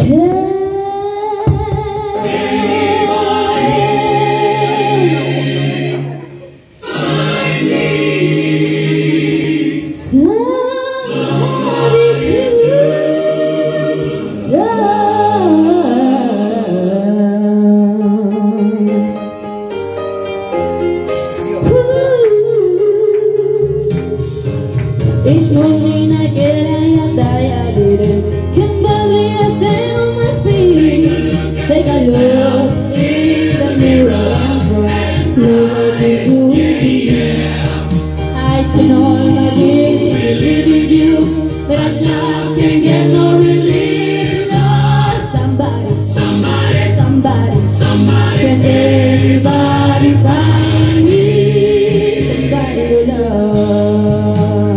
Each morning I get tired, can't believe I stand on my feet. Take a look in the mirror and look at you. I spend all my days in believing you, but I just can't get no relief. Lord, somebody, can anybody find me? Somebody to love.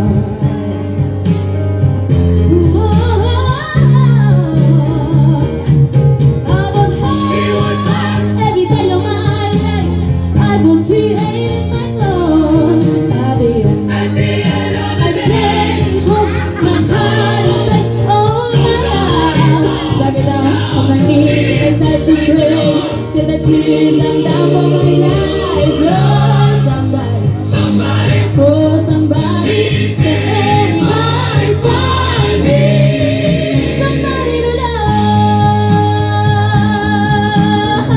Please, I'm down for my life. Oh, somebody, can anybody find me? Somebody to love.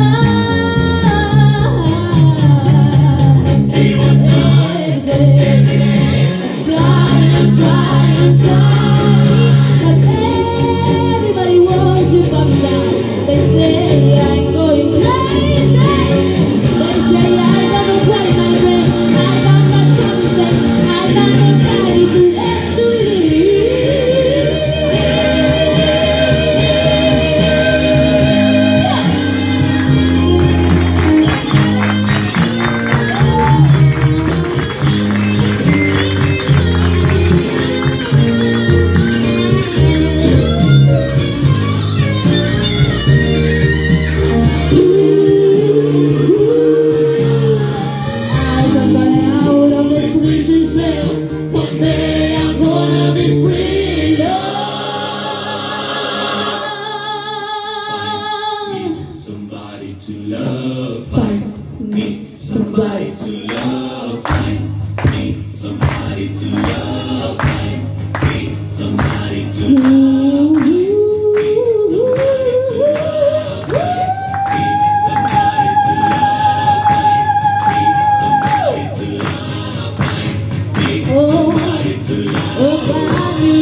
He was every day. I'm trying, but everybody wants to come down. They say I'm going crazy. They say I never play my brain. I got that common sense. I got nobody to let to find me somebody to love, find me somebody to love, find me somebody to love, find me somebody to love, find me somebody to love, find me somebody to love, find me somebody to love, find me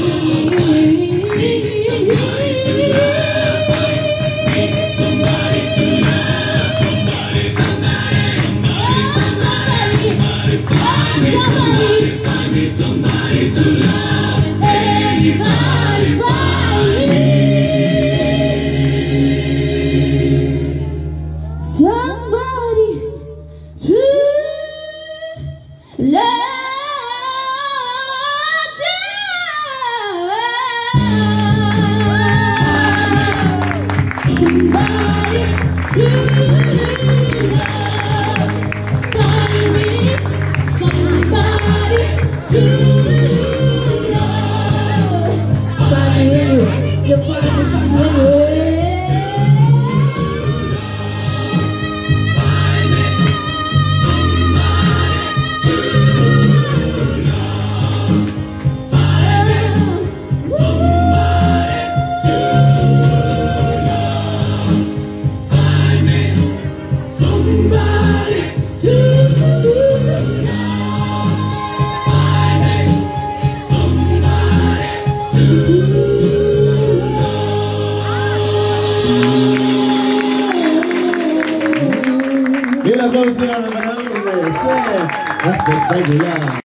somebody to love, find me somebody to love. Anybody find me? Somebody to love. Somebody to love. Find me. Somebody to love. Find me, you find me somewhere. Find me somebody to love. Find me somebody to love. Find me somebody to love. Y la canción de espectacular.